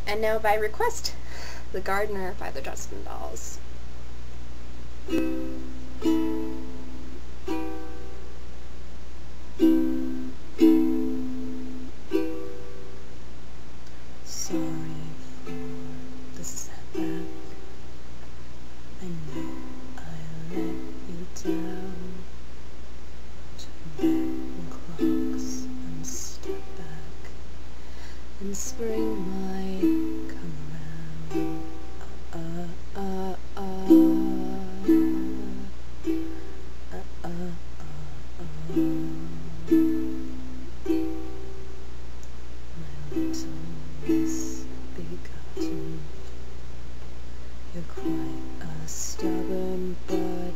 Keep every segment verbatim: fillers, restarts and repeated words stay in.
And now by request, The Gardener by the Dresden Dolls. Sorry for the setback. I know I let you down. Turn back clocks and step back, and spring might come round. Uh, uh, uh, uh, uh, uh, uh, uh. My little misbegotten, you're quite a stubborn bud.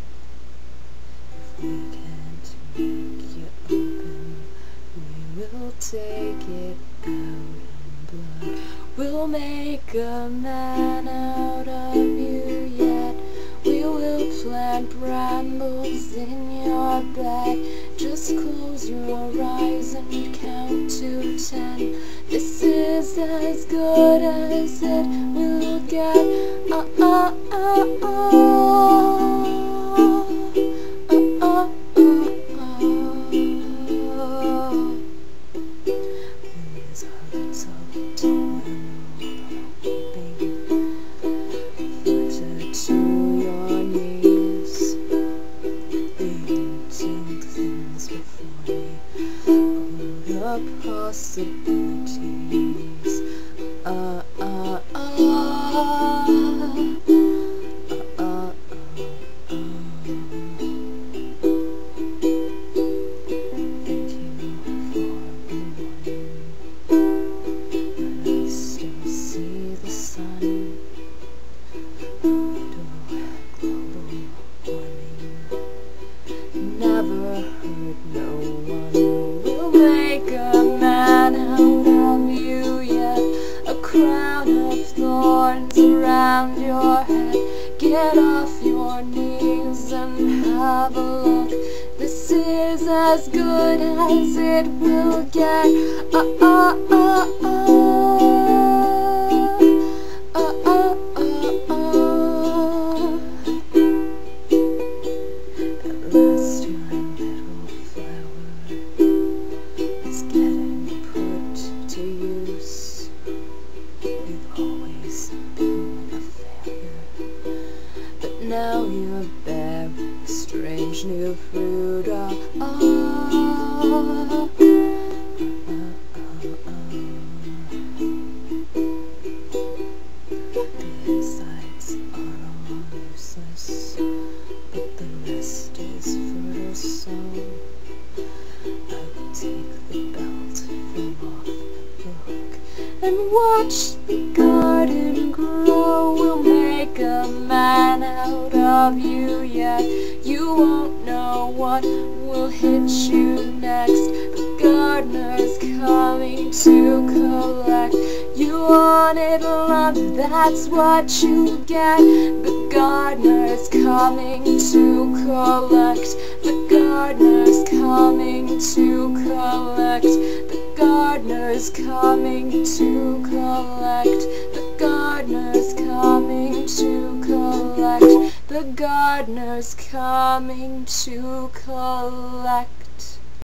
If we can't make you open, we will take it out in blood. We'll make a man out of you yet. We will plant brambles in your bed. Just close your eyes and count to ten. This is as good as it will get. Uh, uh, uh, uh. Uh, uh, uh, uh. These hearts of tomorrow, baby, flutter to your knees. Leaving things before me, oh, the possibilities. Uh, uh, uh, uh, uh, uh, uh. Thank you for the warning, but I still see the sun. Global warming never hurt no one. We'll make a man out of you yet. A crown of thorns around your head. Get off your knees and have a look. This is as good as it will get. Uh, uh, uh, uh. Uh, uh, uh, uh. At last, my little flower is getting put to use. You've always been a failure, but now you're bearing strange new fruit. Uh, uh, uh, uh, uh. The insides are all useless, but the rest is fertile soul. I will take the belt from off the hook and watch the garden grow. We'll make a man out of you yet. You won't know what will hit you next. The gardener's coming to collect. You wanted love, that's what you get. The gardener's coming to collect. The gardener's coming to collect. The gardener's coming to collect. The gardener's coming to collect. The gardener's coming to collect.